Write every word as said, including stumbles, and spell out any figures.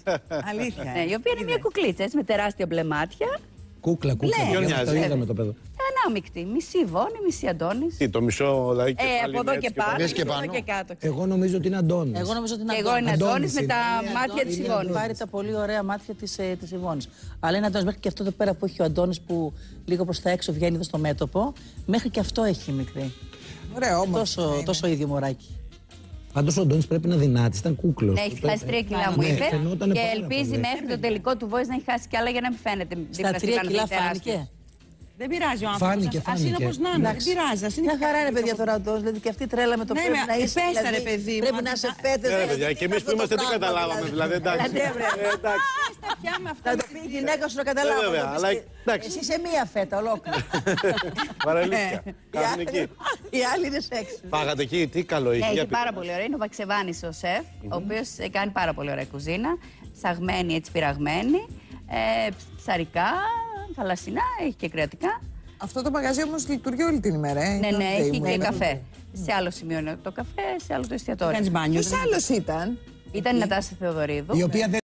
Αλήθεια. Ναι, η οποία είναι μια κουκλίτσα έτσι, με τεράστια μπλε μάτια. Κούκλα, κούκλα. Ναι, Ναι, το είδαμε το παιδό. Ανάμεικτη. Μισή Βόνη, μισή Αντώνης. Τι, το μισό δηλαδή και Ε, πάλι από εδώ είναι και έτσι πάνω, πάνω. και από εδώ και κάτω. Εγώ νομίζω ότι είναι Αντώνης. Εγώ νομίζω ότι είναι Και εγώ είναι Αντώνης. Αντώνης με είναι. τα Είναι μάτια της Έχει Ιβώνης. πάρει τα πολύ ωραία μάτια της, ε, της Ιβώνης. Αλλά είναι Αντώνης, μέχρι και αυτό εδώ πέρα που έχει ο Αντώνης που λίγο προς τα έξω βγαίνει εδώ στο μέτωπο, μέχρι και αυτό έχει η μικρή. Ωραίο όμως. Τόσο, τόσο ίδιο μωράκι. Πάντως ο Αντώνης πρέπει να δυνάτει, ήταν κούκλος. Ναι, έχει χάσει τρία κιλά, μου Ναι, είπε. φαινότανε Και πάρα ελπίζει πολύ. μέχρι το τελικό του voice να έχει χάσει κι άλλα για να μην φαίνεται. Στα τρία κιλά φάνηκε. Δεν πειράζει ο άνθρωπος. Φάνηκε, Ας- Ας είναι φάνηκε. όπως να είναι. Δεν πειράζει. Ας είναι Μια και χαρά είναι κάτι παιδιά το- τώρα Αντώνης, δηλαδή και αυτή η τρέλα με το Ναι, πρέπει με- να είσαι. πες τα, δηλαδή, ρε παιδί μου, Πρέπει αν να δεν σε τα- φέτες. Ναι, ρε δηλαδή, παιδιά, τι και είναι εμείς που αυτό το είμαστε τι πράγμα, καταλάβαμε, δηλαδή. Εντάξει. Ναι, βρε. Ε, εντάξει. Στα πια με αυτά. Θα το πει η γυναίκα σου να καταλάβω. Ε, βέβαια, θα το πεις αλλά, και- εντάξει. Εσύ είσαι μία φέτα ολόκληρη. Παραλήθεια. Η Κανονική. άλλη- Η άλλη είναι σεξ. Φάγατε εκεί, τι καλό είχε. Ναι, για έχει πείτε πάρα μας. πολύ ωραία. Είναι ο Βαξεβάνης ο σεφ, ο οποίος ε, κάνει πάρα πολύ ωραία κουζίνα. Ψαγμένη, έτσι πειραγμένη. Ε, ψαρικά, θαλασσινά, έχει και κρεατικά. Αυτό το μαγαζί όμως λειτουργεί όλη την ημέρα. Ε. Ναι, Είναι ναι, ok, έχει μου και είναι. καφέ. Σε άλλο σημείο είναι το καφέ, σε άλλο το εστιατόριο. Ποιος άλλος ήταν? Ήταν η Νατάσα Θεοδωρίδου. Η οποία δεν